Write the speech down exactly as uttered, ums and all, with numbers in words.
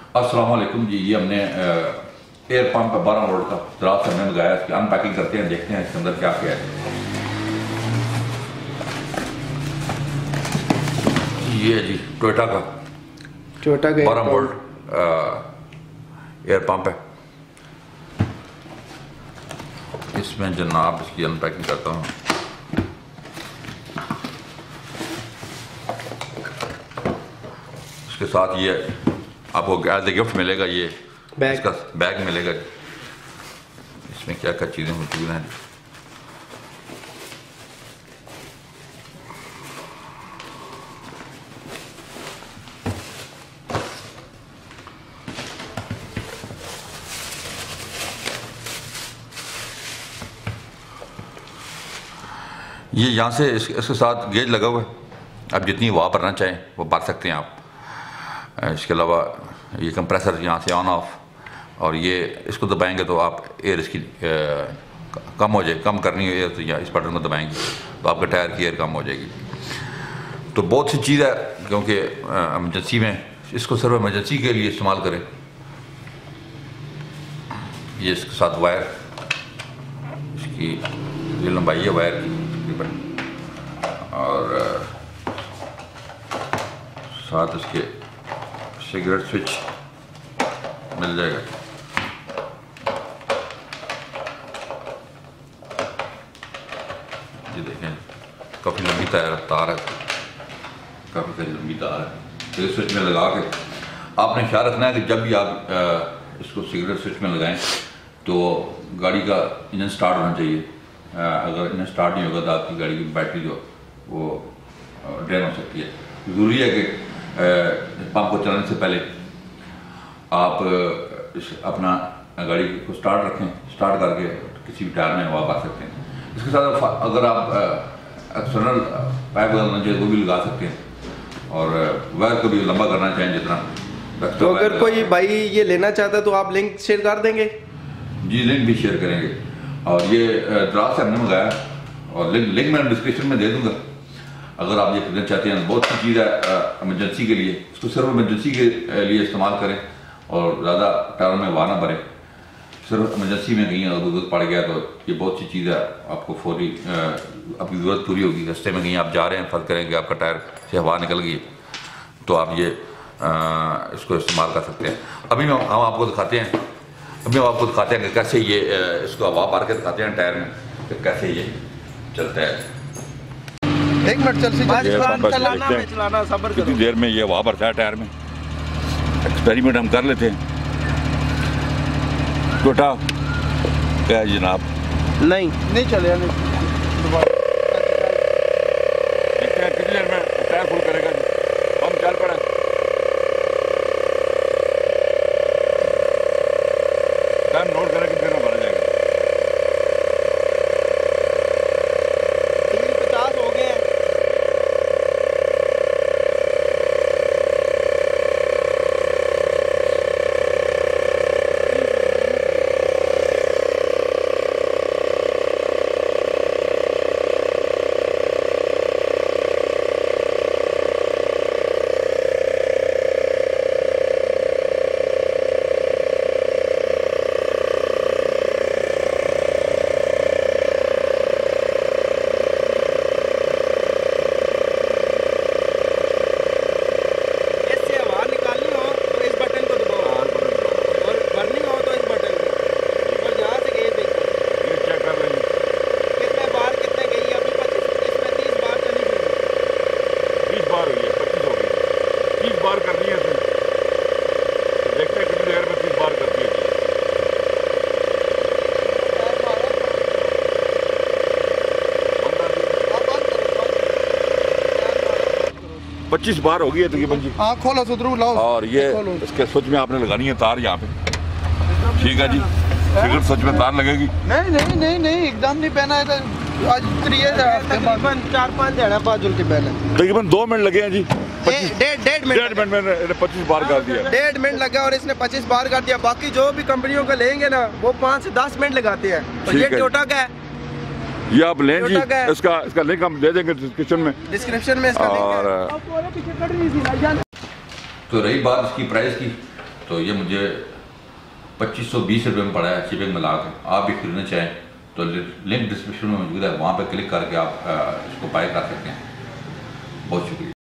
अस्सलाम वालेकुम जी। ये हमने एयर पंप बारह वोल्ट का दराज से हमने लगाया। इसकी अनपैकिंग करते हैं, देखते हैं इसके अंदर क्या क्या है। ये जी टोयोटा का टोयोटा का बारह वोल्ट एयर पंप है। इसमें जनाब इसकी अनपैकिंग करता हूँ। इसके साथ ये आपको एज ए गिफ्ट मिलेगा, ये बैग। इसका बैग मिलेगा। इसमें क्या क्या चीज़ें मौजूद हैं। ये यहाँ से इस, इसके साथ गेज लगा हुआ है। आप जितनी हवा भरना चाहें वो भर सकते हैं आप। इसके अलावा ये कंप्रेसर यहाँ से ऑन ऑफ, और ये इसको दबाएंगे तो आप एयर इसकी ए, कम हो जाए, कम करनी हो एयर तो या इस बटन को दबाएंगे तो आपके टायर की एयर कम हो जाएगी। तो बहुत सी चीज़ है, क्योंकि एमरजेंसी में इसको सिर्फ एमरजेंसी के लिए इस्तेमाल करें। ये इसके साथ वायर, इसकी ये लंबाई है वायर की तकरीबन, और साथ इसके सिगरेट स्विच मिल जाएगा। ये देखें काफ़ी लंबी तार तार है, काफ़ी सारी लंबी तार है। तो इस स्विच में लगा के आपने ख्याल रखना है कि जब भी आप आ, इसको सिगरेट स्विच में लगाएं तो गाड़ी का इंजन स्टार्ट होना चाहिए। आ, अगर इंजन स्टार्ट नहीं होगा तो आपकी गाड़ी की बैटरी जो वो ड्रेन हो सकती है। ज़रूरी है कि पंप को चलाने से पहले आप इस अपना गाड़ी को स्टार्ट रखें। स्टार्ट करके किसी भी टायर में हवा पा सकते हैं। इसके साथ अगर आप एक्सटर्नल पाइप लगाना चाहिए वो भी लगा सकते हैं, और वायर को भी लंबा करना चाहें जितना। तो अगर कोई भाई ये लेना चाहता है तो आप लिंक शेयर कर देंगे? जी लिंक भी शेयर करेंगे। और ये दराज से हमने मंगाया, और लिंक लिंक मैं डिस्क्रिप्शन में दे दूँगा। अगर आप ये खरीदना चाहते हैं, बहुत सी चीज़ है एमरजेंसी के लिए, इसको सिर्फ एमरजेंसी के लिए इस्तेमाल करें और ज़्यादा टायर में हवा ना भरें। सिर्फ एमरजेंसी में कहीं अगर जरूरत पड़ गया तो ये बहुत सी चीज़ है, आपको फौरी आपकी ज़रूरत पूरी होगी। रास्ते में कहीं आप जा रहे हैं, फर्ज करेंगे आपका टायर से हवा निकल गई तो आप ये आ, इसको इस्तेमाल कर सकते हैं। अभी हम हम आपको दिखाते हैं अभी हम आपको दिखाते हैं कि कैसे ये इसको हवा भर के दिखाते हैं टायर में कि कैसे ये चलता है। एक मिनट चल चलाना चलाना सब्र कितनी देर में ये हवा भरता है टायर में। एक्सपेरिमेंट हम कर लेते हैं। टोटा क्या है जनाब? नहीं नहीं चले नहीं। देखते हैं कितनी देर में टायर फुल करेगा जी। हम चल पड़े। टाइम नोट करें कितनी देर में भरा जाएगा। बार करनी है इसमें, तो देखते हैं कितनी देर में तीस बार करती है। पच्चीस बार होगी है तकरीबन जी। हाँ खोलो सुधरू लाओ। और ये इसके स्विच में आपने लगानी है तार यहाँ पे। ठीक है जी, सिगरेट स्विच में तार लगेगी। नहीं नहीं नहीं नहीं एकदम नहीं पहना है। आज तकरीबन चार पाँच दिन बाद जुल के पहले तकरीबन दो मिनट लगे हैं जी। डेढ़ डेढ़ मिनट डेढ़ मिनट में पच्चीस बार कर दिया। डेढ़ मिनट लगा और इसने पच्चीस बार कर दिया। बाकी जो भी कंपनियों का लेंगे ना वो पाँच से दस मिनट लगाते हैं। और ये टोयोटा का है, ये आप लें जी। इसका इसका लिंक हम दे देंगे डिस्क्रिप्शन में डिस्क्रिप्शन में इसका और तो रही बात इसकी प्राइस की, तो ये मुझे पच्चीस सौ बीस रुपये में पड़ा है शिपिंग मिला के। आप भी खरीदना चाहें तो लिंक डिस्क्रिप्शन में मौजूद है, वहाँ पर क्लिक करके आप इसको बाय कर सकते हैं। बहुत शुक्रिया।